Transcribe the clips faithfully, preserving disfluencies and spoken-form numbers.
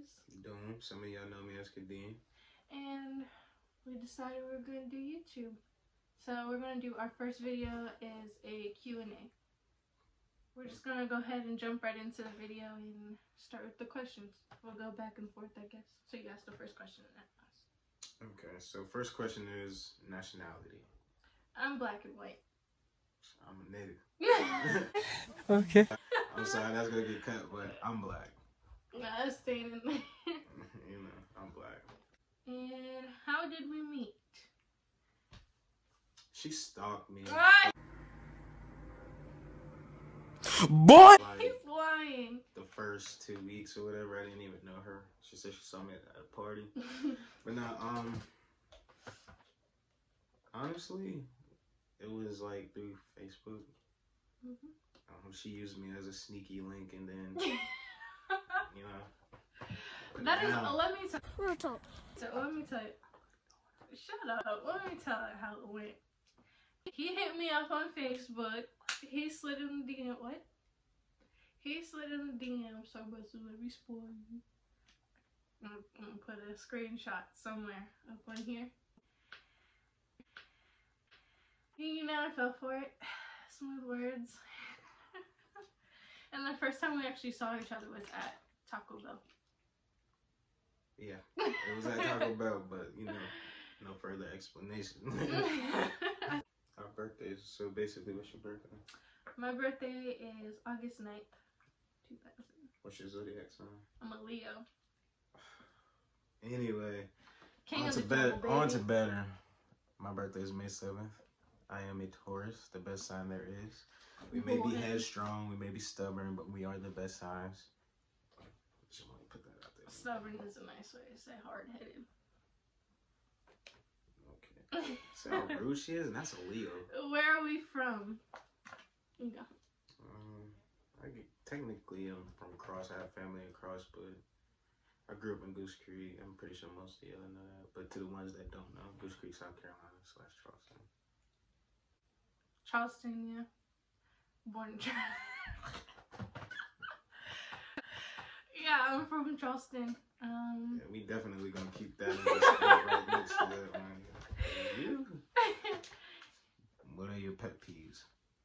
Doom. Some of y'all know me as Kadeem. And we decided we were going to do YouTube. So we're going to do our first video is a Q and A. We're just going to go ahead and jump right into the video and start with the questions. We'll go back and forth, I guess. So you ask the first question and then us. Okay, so first question is nationality. I'm black and white. I'm a native. Okay. I'm sorry, that's gonna get cut, but I'm black. Nah, it's staying in there. You know, I'm black. And how did we meet? She stalked me. What? Boy! Like, He's lying. the first two weeks or whatever, I didn't even know her. She said she saw me at a party. But now, um, honestly, it was like through Facebook. Mm-hmm. Um, she used me as a sneaky link, and then, you know. That is, now, let me tell you. So let me tell you. Shut up. Let me tell you how it went. He hit me up on Facebook. He slid in the D M. What? He slid in the D M. So about to let me spoil you. I'm, I'm gonna put a screenshot somewhere up on here. You know, I fell for it. Smooth words. And the first time we actually saw each other was at Taco Bell. Yeah, it was at Taco Bell, but you know, no further explanation. Our birthdays. So basically, what's your birthday? My birthday is August ninth, two thousand. What's your zodiac sign? I'm a Leo. Anyway, King on of to, the bet jungle, on to baby. better. My birthday is May seventh. I am a Taurus, the best sign there is. We may be Boy. headstrong, we may be stubborn, but we are the best signs. Just want to put that out there. Stubborn is a nice way to say hard-headed. Okay. See how rude she is? And that's a Leo. Where are we from? Yeah. Um, I get, technically I'm from Cross. I have family in Cross, but I grew up in Goose Creek. I'm pretty sure most of y'all know that. But to the ones that don't know, Goose Creek, South Carolina slash Charleston. Charleston, yeah. Born in Charleston. Yeah, I'm from Charleston. Um, Yeah, we definitely gonna keep that in the right next to that one. You? What are your pet peeves?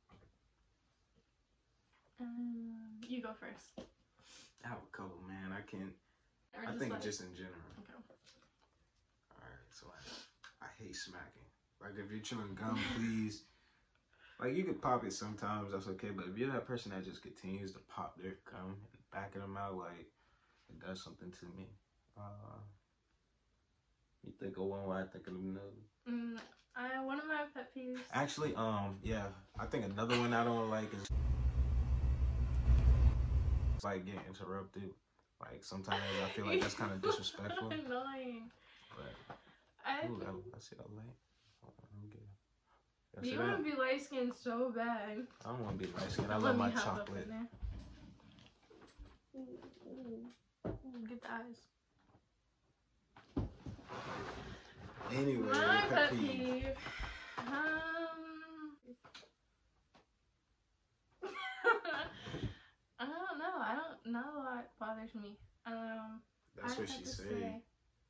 um, you go first. I have a couple, man. I can't. Or I just think like- just in general. Okay. Alright, so I, I hate smacking. Like, if you're chewing gum, please. Like, you could pop it sometimes, that's okay. But if you're that person that just continues to pop their gum and back of them out, like, it does something to me. Uh, you think of one while I think of another. Mm, I, one of my pet peeves. Actually, um, yeah, I think another one I don't like is like getting interrupted. Like sometimes I feel like that's kind of disrespectful. Annoying. But I ooh, think I, I see that light. Hold on, let me get it. Y'all see you want to that? be light skinned so bad. I don't want to be light skinned. I Let love me my hop up chocolate. in there. Ooh, ooh, ooh, get the eyes. Anyway, My pet pet peeve. peeve. Um, I don't know. I don't. Not a lot bothers me. Um, That's I what have she to said. say,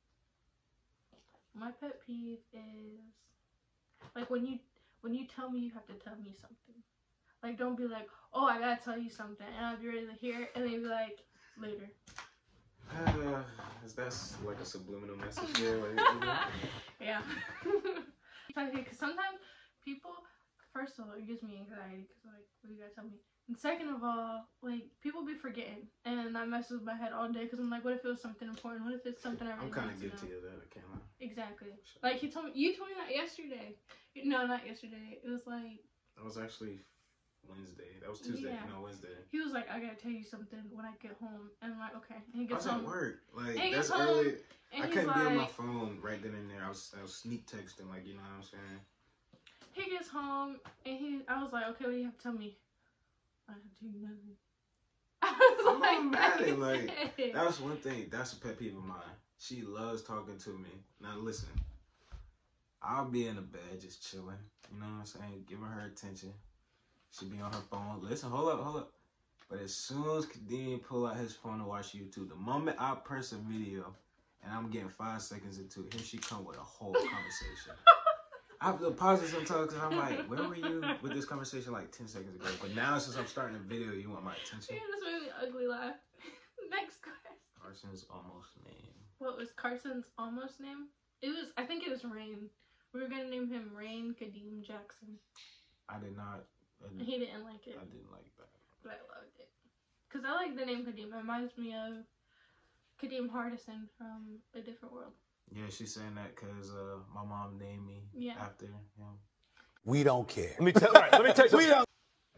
my pet peeve is like when you when you tell me you have to tell me something. Like, don't be like, oh, I gotta tell you something, and I'll be ready to hear it, and then be like, later. Uh, that's like a subliminal message there. Like, you know? Yeah. Because sometimes people, first of all, it gives me anxiety because, like, what do you gotta tell me? And second of all, like, people be forgetting, and that messes with my head all day because I'm like, what if it was something important? What if it's something I really I'm kind of need to guilty know? of that. I can't lie. Exactly. Like, he told me, you told me that yesterday. No, not yesterday. It was like, That was actually Wednesday. That was Tuesday. Yeah. No, Wednesday. he was like, I gotta tell you something when I get home. And I'm like, okay. And he I gets was home. at work. Like, And he that's gets home, early. and I he's couldn't be on my like, phone right then and there. I was, I was sneak texting, like, you know what I'm saying? he gets home, and he, I was like, okay, what do you have to tell me? I have to tell you nothing. I was I'm like, not mad at, like, that was one thing. That's a pet peeve of mine. She loves talking to me. Now, listen. I'll be in the bed just chilling. You know what I'm saying? Giving her attention. She be on her phone. Listen, hold up, hold up. But as soon as Kadeem pull out his phone to watch YouTube, the moment I press a video and I'm getting five seconds into it, here she come with a whole conversation. I have to pause it sometimes because I'm like, where were you with this conversation like ten seconds ago? But now since I'm starting a video, you want my attention? Yeah, this made me ugly laugh. Next question. Carson's almost name. What was Carson's almost name? It was, I think it was Rain. We were gonna name him Rain Kadeem Jackson. I did not. I didn't, He didn't like it. I didn't like that. But I loved it. Because I like the name Kadeem. It reminds me of Kadeem Hardison from A Different World. Yeah, she's saying that because uh, my mom named me Yeah. after him. We don't care. Let me tell. All right, let me tell you something. We don't.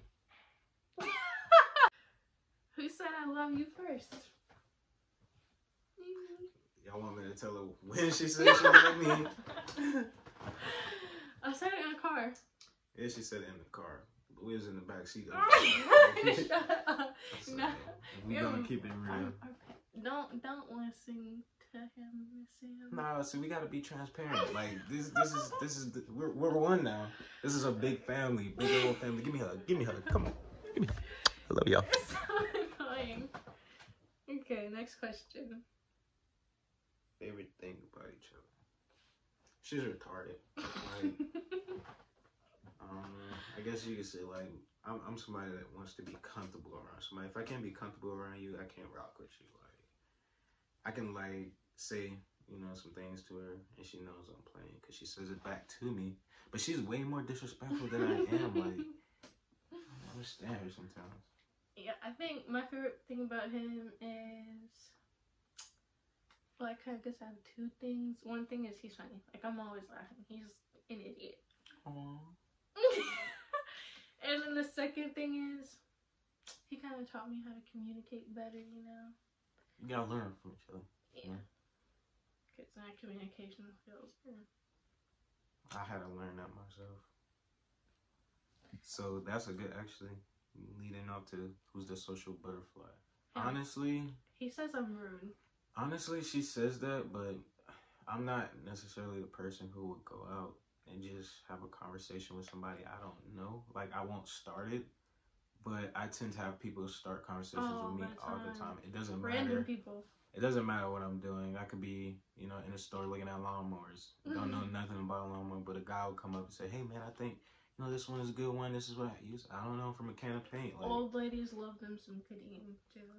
Who said I love you first? Y'all want me to tell her when she said she loved me? I said it in a car. Yeah, she said it in the car. But we was in the back seat. Shut up. So, No. we gonna keep it real. I'm- I'm- Don't don't listen to him, Sam. Nah, see, we gotta be transparent. Like this, this is this is the, we're we're one now. This is a big family, big old family. Give me a hug. Give me a hug. Come on. Give me. I love y'all. It's so annoying. Okay, next question. Favorite thing about each other. She's retarded. Like, um, I guess you could say like I'm I'm somebody that wants to be comfortable around somebody. If I can't be comfortable around you, I can't rock with you. Like I can like say, you know, some things to her and she knows I'm playing because she says it back to me. But she's way more disrespectful than I am. Like I don't understand her sometimes. Yeah, I think my favorite thing about him is, well, I kind of guess I have two things. One thing is he's funny. Like, I'm always laughing. He's an idiot. Aww. And then the second thing is, he kind of taught me how to communicate better, you know? You gotta learn from each other. Yeah. Because my communication skills. Yeah. I had to learn that myself. So that's a good, actually, leading up to who's the social butterfly. Yeah. Honestly, He says I'm rude. honestly, she says that, but I'm not necessarily the person who would go out and just have a conversation with somebody I don't know. Like, I won't start it, but I tend to have people start conversations All with me the all the time. time. It doesn't Random matter. people. It doesn't matter what I'm doing. I could be, you know, in a store looking at lawnmowers. Don't know nothing about a lawnmower, but a guy would come up and say, "Hey, man, I think, you know, this one is a good one. This is what I use. I don't know, from a can of paint." Like, Old ladies love them some Kadeem, too.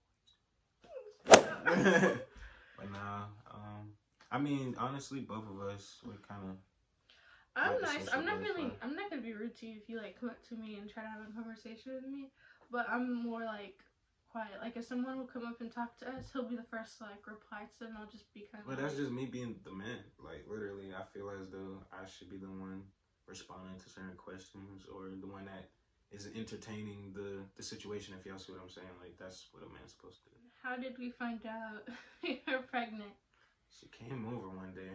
but nah, um, I mean, honestly, both of us, we kind of. I'm Like a nice. social I'm not really. butterfly. I'm not gonna be rude to you if you like come up to me and try to have a conversation with me. But I'm more like quiet. Like if someone will come up and talk to us, he'll be the first to like reply to them. I'll just be kind of. But that's just me being the man. Like, literally, I feel as though I should be the one responding to certain questions or the one that is entertaining the, the situation, if y'all see what I'm saying. Like, that's what a man's supposed to do. How did we find out you're pregnant? She came over one day,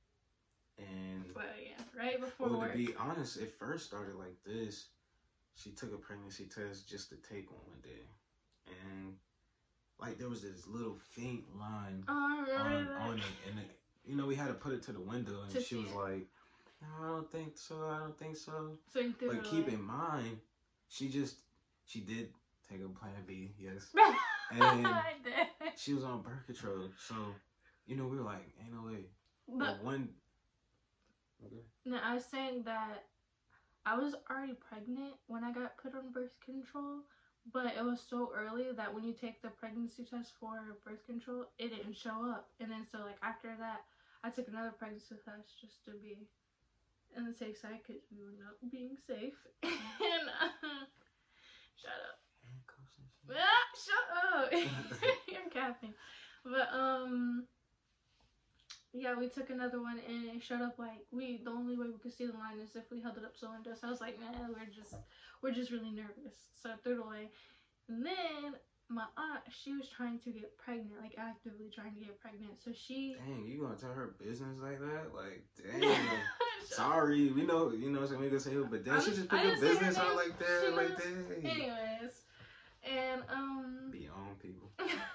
and Well, yeah, right before well, work. to be honest, it first started like this. She took a pregnancy test just to take one one day, and like there was this little faint line Oh, I remember on that. on it, and it, you know, we had to put it to the window, and To she see was it. like, "No, I don't think so. I don't think so." So you threw But it keep away. in mind, she just she did take a Plan B, yes. And I did. she was on birth control, so you know we were like, "Ain't no way." But But one. Okay. no, I was saying that I was already pregnant when I got put on birth control, but it was so early that when you take the pregnancy test for birth control, it didn't show up. And then so like after that, I took another pregnancy test just to be on the safe side because we were not being safe. And uh, shut up. Handcuffs and shit. Ah, shut up. You're capping. But um yeah, we took another one and it showed up like we the only way we could see the line is if we held it up to the window. So I was like, nah, we're just we're just really nervous. So I threw it away. And then my aunt, she was trying to get pregnant, like actively trying to get pregnant. So she Dang, you gonna tell her business like that? Like, dang. Sorry, we know, you know, so we gonna say who, but then I'm- she just I pick up didn't say her business out name. like that, She like knows. that. Anyways. And um Be on people.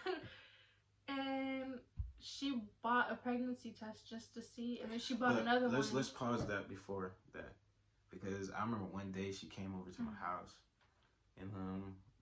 and she bought a pregnancy test just to see, and then she bought But another let's, one. Let's pause that before that, because I remember one day she came over to my Mm. house, and um,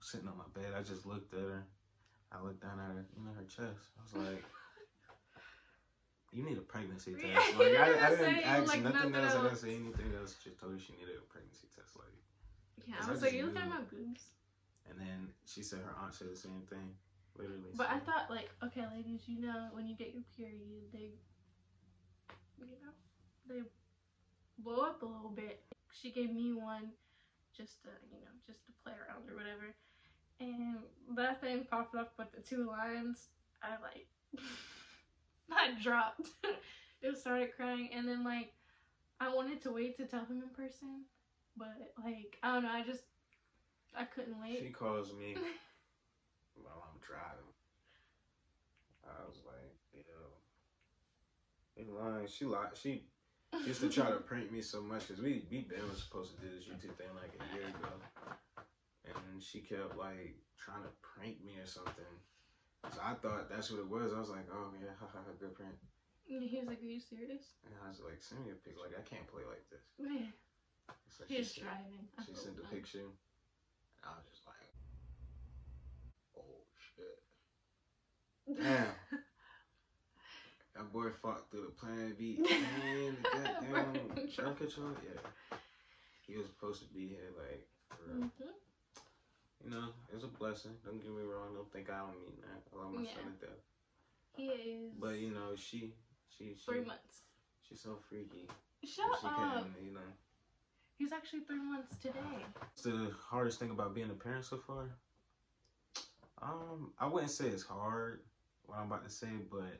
sitting on my bed. I just looked at her. I looked down at her, you know, her chest. I was like, you need a pregnancy test. Yeah, Like, I, I didn't say, ask like, nothing, nothing else. I else. didn't say anything else. Just told her she needed a pregnancy test. Like, Yeah, 'cause I was I like, just you look at knew. my boobs. And then she said her aunt said the same thing. Literally. But so. I thought, like, okay, ladies, you know, when you get your period, they, you know, they blow up a little bit. She gave me one just to, you know, just to play around or whatever. And that thing popped up with the two lines. I, like, I dropped. It started crying. And then, like, I wanted to wait to tell him in person. But, like, I don't know, I just, I couldn't wait. She calls me while I'm driving. I was like, yo, you lying. She lied. She used to try to prank me so much because we, we been was supposed to do this YouTube thing like a year ago. And she kept, like, trying to prank me or something. So I thought that's what it was. I was like, oh, yeah, haha, good prank. He was like, are you serious? And I was like, send me a pic. Like, I can't play like this. Yeah. So He she was sent, driving. I she hope sent the not. picture. And I was just like, oh, shit. Damn. That boy fought through the Plan B and the goddamn birth control. Yeah. He was supposed to be here, like, for real. Mm-hmm. You know, it's a blessing. Don't get me wrong. Don't think I don't mean that. I love my Yeah. son to death. He is. But, you know, she, she, she. Three months. She's so freaky. Shut she up. couldn't, you know. He's actually three months today. What's the hardest thing about being a parent so far? Um, I wouldn't say it's hard, what I'm about to say, but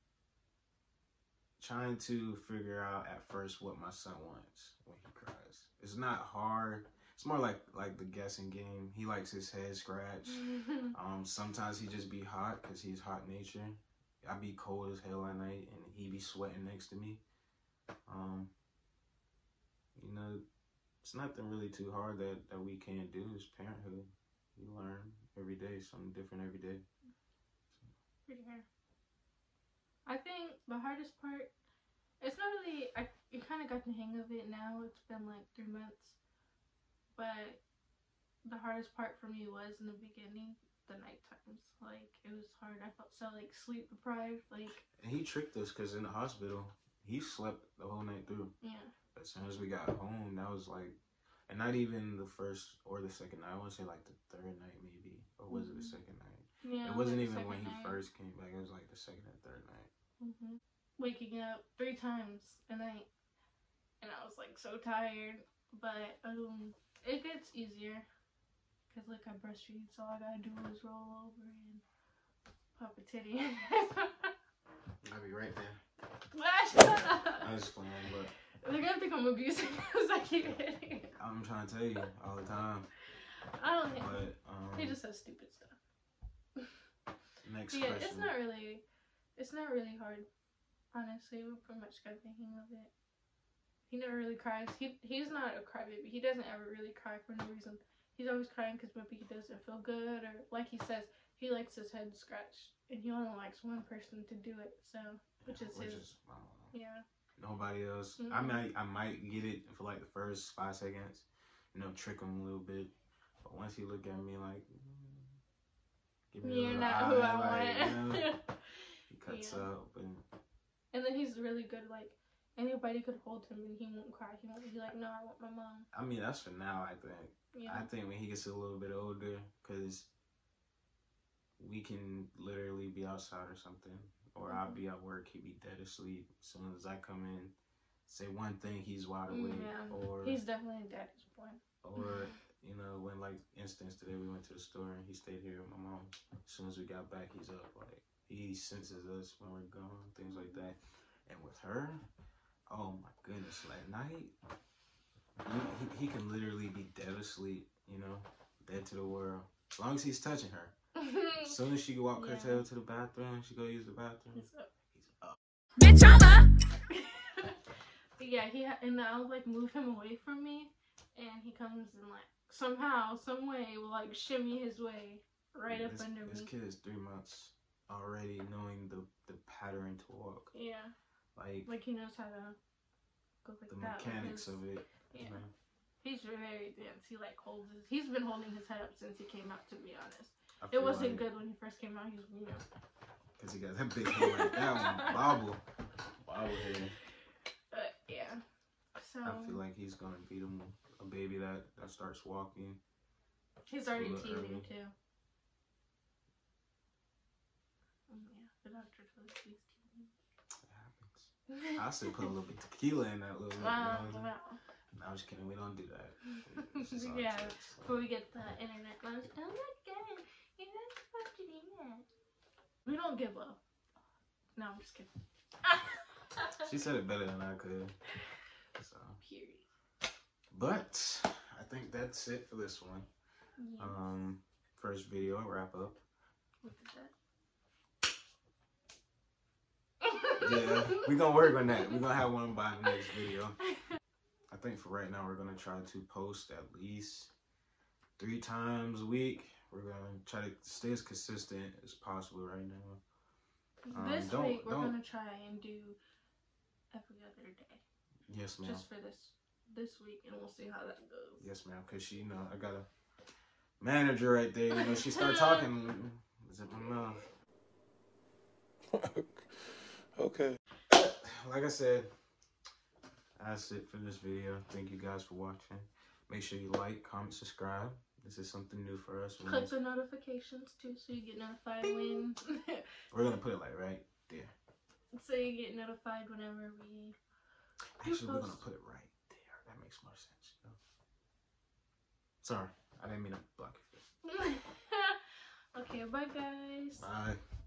trying to figure out at first what my son wants when he cries. It's not hard. It's more like like the guessing game. He likes his head scratched. um, sometimes he just be hot because he's hot nature. I be cold as hell at night, and he be sweating next to me. Um, you know, it's nothing really too hard that, that we can't do. It's parenthood. You learn every day, something different every day. For sure. I think the hardest part, it's not really, I you kind of got the hang of it now. It's been like three months. But the hardest part for me was in the beginning, the night times. Like, it was hard. I felt so, like, sleep deprived. Like, and he tricked us because in the hospital, he slept the whole night through. Yeah. As soon as we got home, that was like, and not even the first or the second night. I want to say like the third night maybe. Or was mm-hmm. it the second night? Yeah. It wasn't like even when night. he first came back. It was like the second and third night. Mm-hmm. Waking up three times a night. And I was like so tired. But um, it gets easier. Because like I breastfeed, so all I gotta do is roll over and pop a titty. I'll be right there. I was playing, but they're gonna think I'm abusive because I keep hitting it. I'm trying to tell you all the time. I don't hit but, um, he just says stupid stuff. Next yeah, question. it's not really, it's not really hard. Honestly, we pretty much got the hang of it. He never really cries. He he's not a crybaby. He doesn't ever really cry for no reason. He's always crying because maybe he doesn't feel good, or like he says, he likes his head scratched, and he only likes one person to do it. So, which is which his. Is, I don't know. Yeah. Nobody else. Mm-hmm. I might I might get it for like the first five seconds, you know, trick him a little bit. But once he look at me like, mm, give me You're a not eye, who I like, want. you know, he cuts Yeah. up. And, and then he's really good. Like anybody could hold him and he won't cry. He won't be like, no, I want my mom. I mean, that's for now. I think. Yeah. I think when he gets a little bit older, because we can literally be outside or something. Or I'll be at work, he'd be dead asleep. As soon as I come in, say one thing, he's wide awake. Yeah. Or he's definitely a daddy's boy. Or, you know, when like instance today we went to the store and he stayed here with my mom. As soon as we got back, he's up. Like, he senses us when we're gone, things like that. And with her, oh my goodness, at night, he, he, he can literally be dead asleep, you know, dead to the world. As long as he's touching her. As soon as she go walk Yeah. her tail to the bathroom, she go use the bathroom. He's up. He's up. Bitch, I'm up. Yeah, he ha- and I'll like move him away from me, and he comes and like somehow, some way, will like shimmy his way right up this, under this me. kid is three months already knowing the the pattern to walk. Yeah. Like Like he knows how to go like the that. mechanics his, of it. Yeah. You know? He's very dense. He like holds his. He's been holding his head up since he came out. To be honest, I it feel wasn't like, good when he first came out. He was, you know. Cause he got that big head like that one, bobble, bobble head. But yeah, so I feel like he's gonna beat him a baby that that starts walking. he's already a little teething early. too. Oh, yeah, the doctor told us he's teething. It happens. I still put a little bit of tequila in that little. Wow, You know, wow. no, I'm just kidding. We don't do that. It's just all Yeah, jokes. before we get the internet goes, oh my god, you're not supposed to do that. We don't give up. No, I'm just kidding. She said it better than I could. So, Period. but I think that's it for this one. Yeah. Um, first video wrap up. Look at that. Yeah, we gonna work on that. We're gonna have one by the next video. I think for right now we're gonna try to post at least three times a week. We're gonna try to stay as consistent as possible right now. Um, this don't- week we're don't- gonna try and do every other day. Yes, ma'am. Just for this this week, and we'll see how that goes. Yes, ma'am. Cause she, you know, I got a manager right there. You know, she started talking. Zip my mouth. Okay. Like I said, that's it for this video. Thank you guys for watching. Make sure you like, comment, subscribe. This is something new for us. We're Click gonna, the notifications too, so you get notified when. we're gonna put it like right there. So you get notified whenever we. Actually, we're gonna post. put it right there. That makes more sense. You know? Sorry, I didn't mean to block your face. Okay, bye guys. Bye.